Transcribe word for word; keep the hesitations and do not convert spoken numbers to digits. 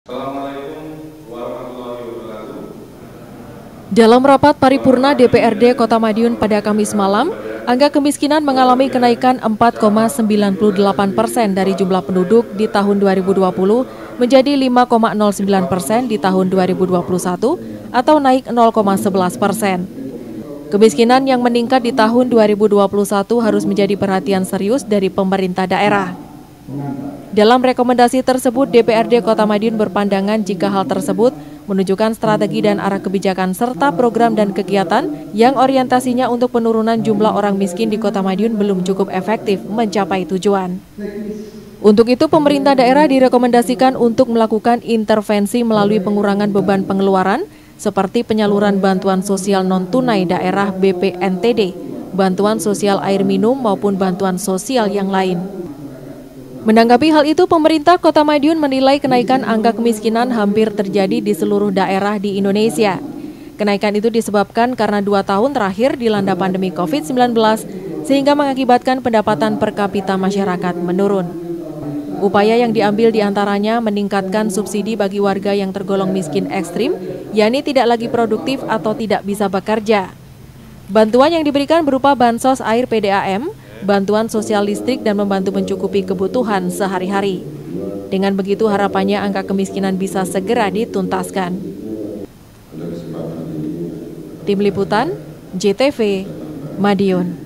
Assalamualaikum warahmatullahi wabarakatuh. Dalam rapat paripurna D P R D Kota Madiun pada Kamis malam, angka kemiskinan mengalami kenaikan empat koma sembilan delapan persen dari jumlah penduduk di tahun dua ribu dua puluh menjadi lima koma nol sembilan persen di tahun dua ribu dua puluh satu atau naik nol koma sebelas persen. Kemiskinan yang meningkat di tahun dua ribu dua puluh satu harus menjadi perhatian serius dari pemerintah daerah. Dalam rekomendasi tersebut, D P R D Kota Madiun berpandangan jika hal tersebut menunjukkan strategi dan arah kebijakan serta program dan kegiatan yang orientasinya untuk penurunan jumlah orang miskin di Kota Madiun belum cukup efektif mencapai tujuan. Untuk itu, pemerintah daerah direkomendasikan untuk melakukan intervensi melalui pengurangan beban pengeluaran seperti penyaluran bantuan sosial non-tunai daerah B P N T D, bantuan sosial air minum maupun bantuan sosial yang lain. Menanggapi hal itu, pemerintah Kota Madiun menilai kenaikan angka kemiskinan hampir terjadi di seluruh daerah di Indonesia. Kenaikan itu disebabkan karena dua tahun terakhir dilanda pandemi COVID sembilan belas, sehingga mengakibatkan pendapatan per kapita masyarakat menurun. Upaya yang diambil diantaranya meningkatkan subsidi bagi warga yang tergolong miskin ekstrim, yakni tidak lagi produktif atau tidak bisa bekerja. Bantuan yang diberikan berupa bansos air P D A M, bantuan sosial listrik dan membantu mencukupi kebutuhan sehari-hari. Dengan begitu harapannya angka kemiskinan bisa segera dituntaskan. Tim Liputan, J T V, Madiun.